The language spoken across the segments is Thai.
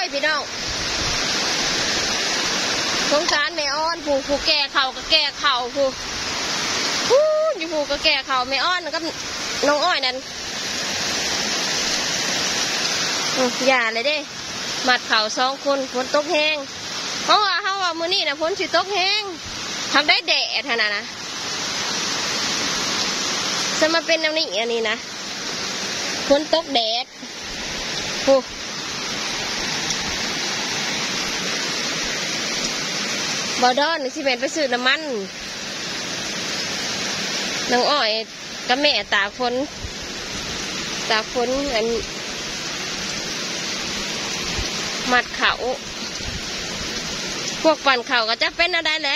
ยพี่น้องสงสารแม่อ้อนผู้แก่เข่าก็แก่เข่าผู้อยู่ผู้ก็แก่เข่าแม่อ้อนกับน้องอ้อยนั่นอย่าเลยเด้มัดเข่า2 คนฝนตกแห้งเพราะว่ามื้อนี้นะฝนสิตกแห้งทำได้แดดขนาดนะจะมาเป็นแนวนี้อันนี้นะฝนตกแดดบอดอนสิเป็นไปซื้อน้ำมันน้องอ้อยกับแม่ตากฝนอันมัดเขาพวกปั่นเข่าก็จะเป็นอะไรแหละ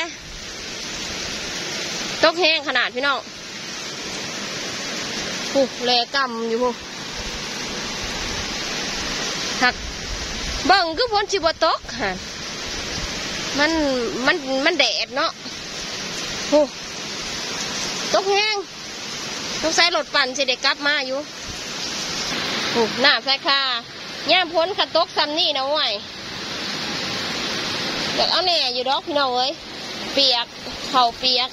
ตกแห้งขนาดพี่น้องแลกำอยู่หักเบิ่งคือฝนสิบ่ตกค่ะมันแดดเนาะตกแห้งต้องใส่รถปั่นสิเด็กกลับมาอยู่หน้าแฟค่ะย่ามพ้นขัดตกซ้ำนี่นะว่ายเดี๋ยวเอาแน่อยู่ดอกพี่น้องเอ้ยเปียกเข่าเปียก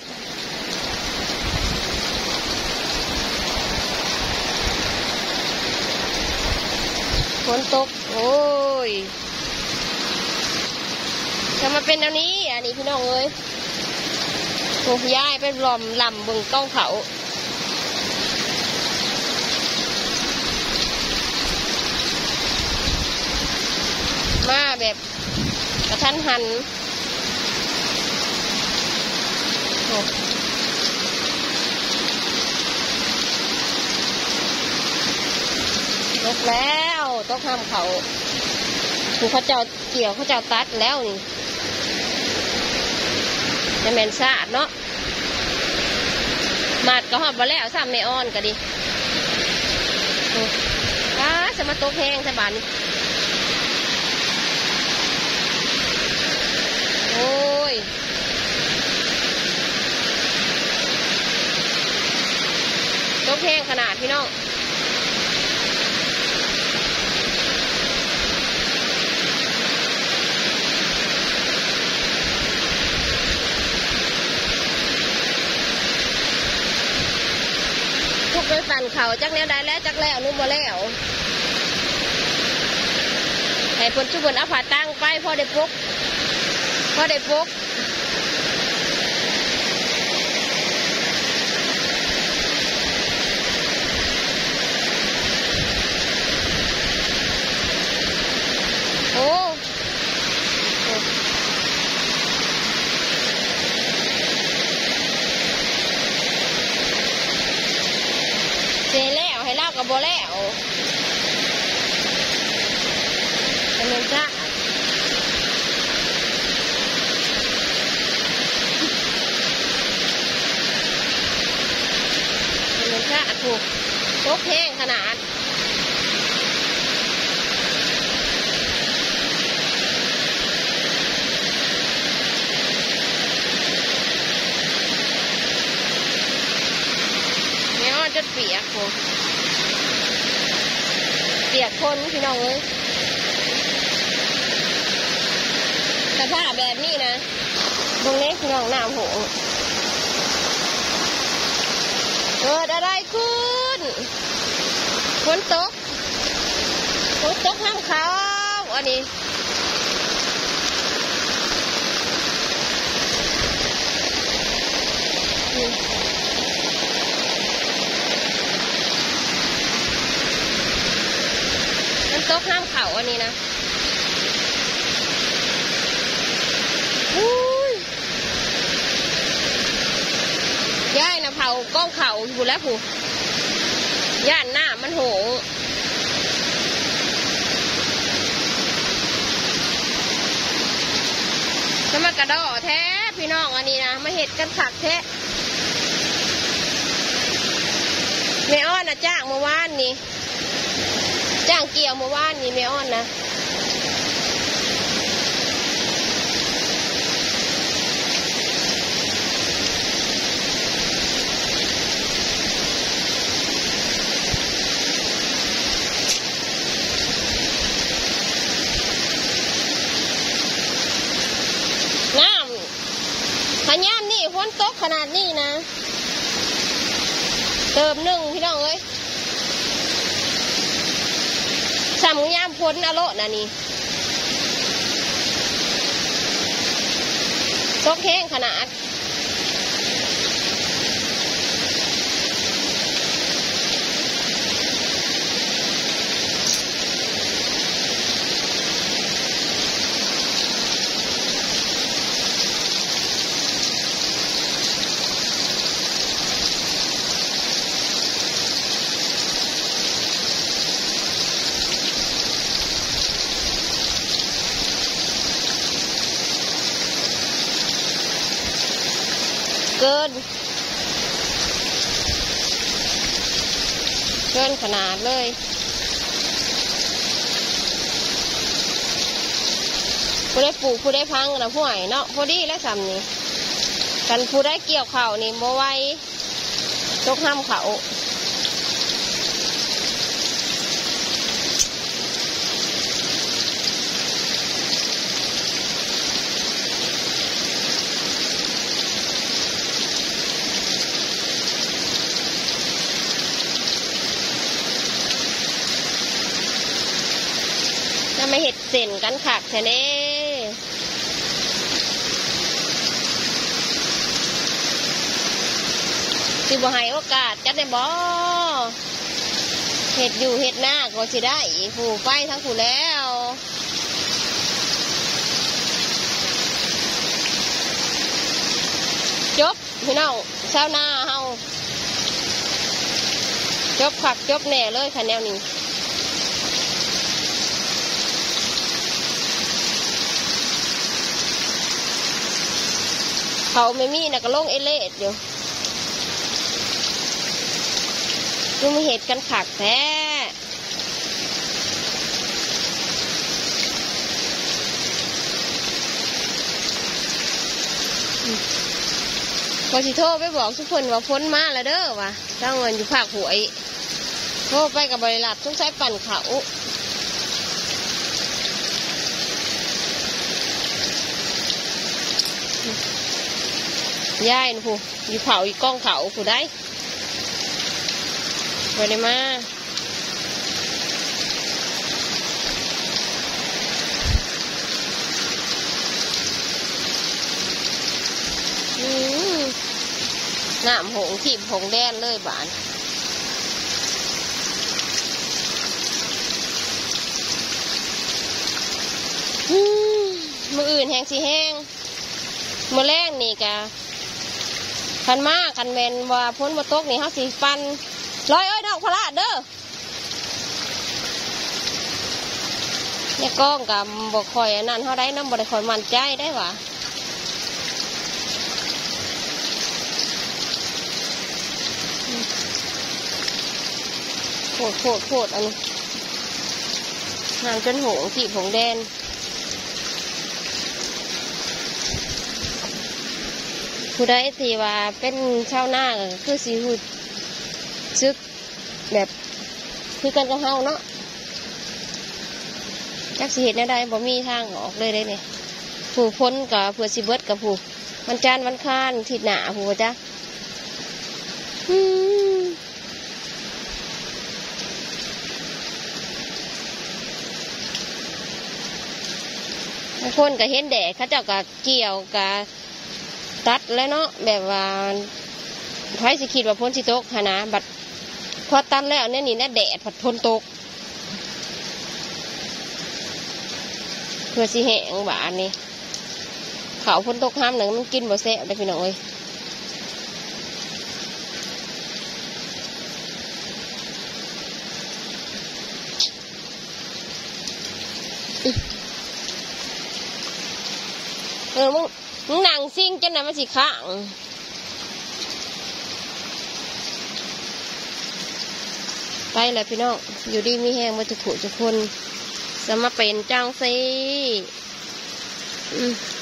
ฝนตกโอ้ยจะมาเป็นอันนี้อันนี้พี่น้องเอ้ยโอ้ย้ายไปลำบึงก้องเขามาแบบกระทันหันตกแล้วต้องทำเขาเขาเจ้าเกี่ยวเขาเจ้าตัดแล้วนี่จะแมนสะอาดเนาะมาดก็หอบมาแล้วซ้ำไม่อ่อนก็ดีจะมาตกแห้งสบายนี่โอ้ยตกแห้งขนาดพี่น้องพวกไปปั่นเขาจักแนวได้แล้วจักแล้วนุ่มมาแล้วให้ผลชุบนเอาผ่าตั้งไปพอได้ปุ๊กโอ้เจแล้วให้เล่ากับโบแล้วเป็นเงินจ้าถูกตกแห้งขนาดเนี่ยมันจะเปียกคนพี่น้องเอ้ยสภาพแบบนี้นะตรงนี้พี่น้องน้ำโหเกิดอะไรขึ้นฝนตกน้ำขาวอันนี้มันตกน้ำเขาอันนี้นะย่ายนะเผาก้องเขาอยู่แล้วผู้ย่านหน้ามันโหจะมากระดอแท้พี่น้องอันนี้นะมาเห็ดกันขักแท้แม่อ้อนนะจ้างเมื่อวานนี้จ้างเกี่ยวเมื่อวานนี้แม่อ้อนนะขนาดนี้นะเติมหนึ่งพี่น้องเอ้ยสามยามพ้นอโลนะนี่ตกแห้งขนาดเกินขนาดเลยผู้ได้ปลูกผู้ได้พังนะผู้ใหญ่เนาะพอดีแล้วสำนี้กันผู้ได้เกี่ยวเข่านี่บ่ไว้ตกห้ามเขาไม่เห็ดเส้นกันขักแท้เน่สิบ่ให้โอกาสกันได้บ่เห็ดอยู่เห็ดหน้าก็สิได้ผู้ไปทั้งผู้แล้วจบพี่น้องชาวนาเฮาจบขักจบแน่เลยค่ะแนวนี้เขาไม่มีนะก็ลงเอเลดอยู่ดูมีเหตุกันขักแท้พอสิโทรไปบอกทุกคนว่าพ้นมาแล้วเด้อว่ะถ้าเงินอยู่ภาคหวยโทรไปกับบริษัทต้องใช้ปั่นเขาย่ายนะผู้อยู่เผาอีกกล้องเขาผู้ได้ไปได้มาน้ำหงขีบหงแดนเลยบ้านมืออื่นแห้งสิแห้งมือแรกนี่กะคันมากคันแมนว่าพ้นบนโต๊ะนี่เขาสีปันร้อยดอกพลาดเด้อเนี่ยกล้องกับบกคอยนั่นเขาได้น้ำบกคอยมันใจได้หวะโคตรอันนี้ห่างจนหงสีผงแดนผู้ใดที่ว่าเป็นชาวนาคือสีหุดซึกแบบคือกันกับเฮาเนาะจักสิเหตุใดบ่มีทางออกเลยได้เนี่ยผู้พ้นกับผู้สิเบิดกับผู้วันจันทร์วันค้านทิศหน้าผู้จ้ะบางคนก็เห็นแดดเขาเจ้าก็เกี่ยวกับตัดแล้วเนาะแบบว่าไผสิคิดว่าพ้นสิตกนะบัดพอตัดแล้วเนี่ยนี่แน่แดดผัดพ้นตกเพื่อสิแห้งบานนี่เขาพ้นตกห้ามหนึ่งมันกินบ่แซ่บได้พี่น้องเอ้ยมึงนั่งซิ่งจนน่ะมันสิข้างไปแหละพี่น้องอยู่ดีมีแห้งมาทุกคนจะมาเป็นจังสิ